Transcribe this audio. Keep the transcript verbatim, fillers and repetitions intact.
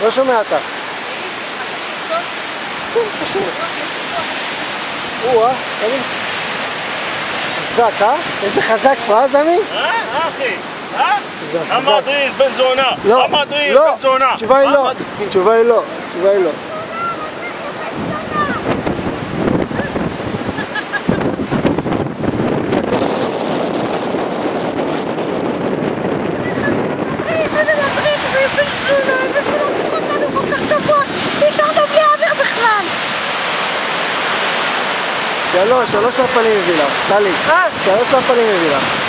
לא שומע אותך. כן, פשוט. או-אה, תגיד. חזק, אה? איזה חזק פה, זמי? אה, אחי? אה? המדריך בן זונה. לא, המדריך לא. בן זונה. התשובה היא לא. התשובה היא לא. התשובה היא לא. שלוש, שלוש הפנים מביא לך, טלי. שלוש הפנים מביא לך.